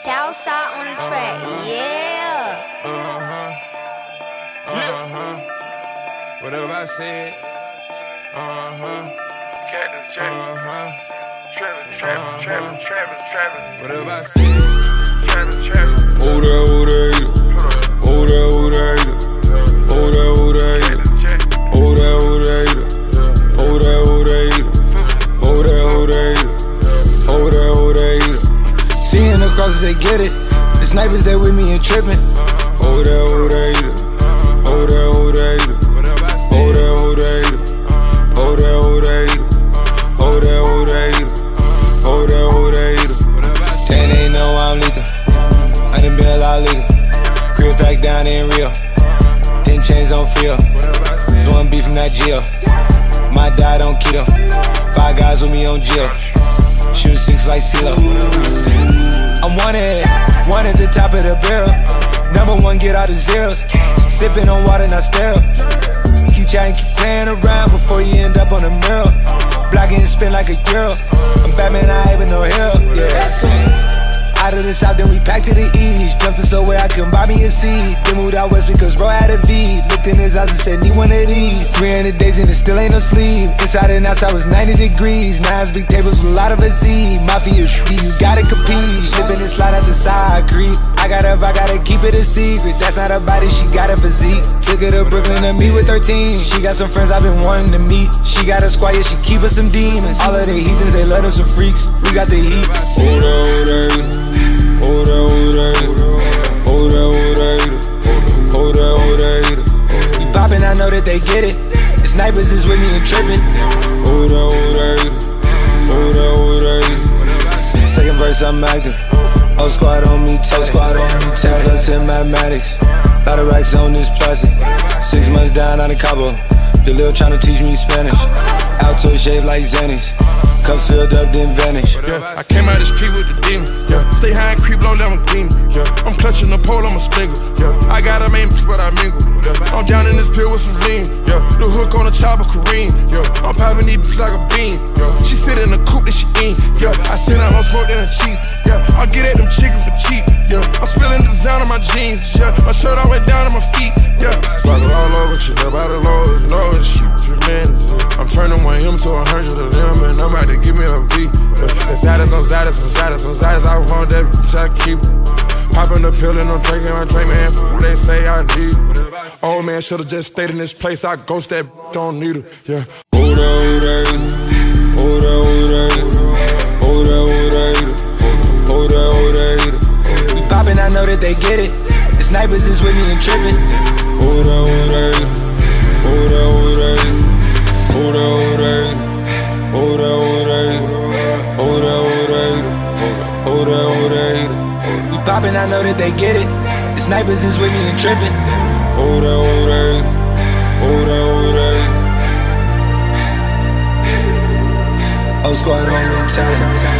Southside on the track, yeah. Whatever I said. Cactus Jack. Trippin. Whatever I said. Oh seeing the crosses, they get it. The snipers, they with me and trippin'. Oh, that eater. Oh, that eater. Oh, that eater. Oh, that eater. Oh, that eater. Oh, that eater. 10 ain't know I'm lethal. I done been a lot legal. Crib back down in Rio. 10 chains on feel. Doing beef from that jail. My diet on keto. 5 guys with me on jail. Shoot 6 like CeeLo. I'm one at the top of the barrel. Number 1, get out of zeros. Sipping on water, not sterile. Keep chatting, keep playing around before you end up on the mirror. Blocking and spin like a girl. I'm Batman, I ain't with no help. Yeah. Out of the south, then we pack to the east. Jumped in so where I couldn't buy me a seat. Then moved out west because bro had a V. Looked in his house and said, need one of these. 300 days and it still ain't no sleep. Inside and outside was 90 degrees. 9's big tables with a lot of a Z. Mafia, you gotta compete. Slipping and slide out the side, creep. I gotta keep it a secret. That's not a body, she got a physique. Took her to Brooklyn to meet with her team. She got some friends I've been wanting to meet. She got a squad, yeah, she keep us some demons. All of the heathens, they love them some freaks. We got the heat. We poppin', I know that they get it. The snipers is with me and trippin'. Second verse, I'm active. Whole squad on me, toe squad on me, tablets and mathematics. Lot of racks on this plastic. 6 months down on the Cabo. The lil tryna teach me Spanish. Alto shaped like Xennies. Cups filled up, then vanish. Yeah, I came out the street with the demon. Yeah, stay high and creep low, never demon. Yeah, I'm clutching the pole, I'm a sprinkle. Yeah, I got a main bitch, but I mingle. Yeah, I'm down in this pill with some lean. Yeah, the hook on the chopper, Kareem. Yeah, I'm popping these bitches like a bean. Yeah, she sit in the coupe that she in. Yeah, I send out my smoke in a cheap. Yeah, I get at them chickens for cheap. Yeah, I'm spilling the design on my jeans. Yeah, my shirt all the way down to my feet. Yeah, sparkle all over, shit up out of low, no, shoot, tremendous. I'm turning 1 M to 100 of them, and I'm about to give me a beat. It's Zaddis on Zaddis on Zaddis on Zaddis. I want that bitch, I keep popping the pill and I'm drinking my drink, man. Who they say I need? Old man should've just stayed in this place. I ghost that bitch, don't need her. Yeah. We poppin', I know that they get it. The snipers is with me and trippin'. We poppin', I know that they get it. The snipers is with me and trippin'. Whole squad on me,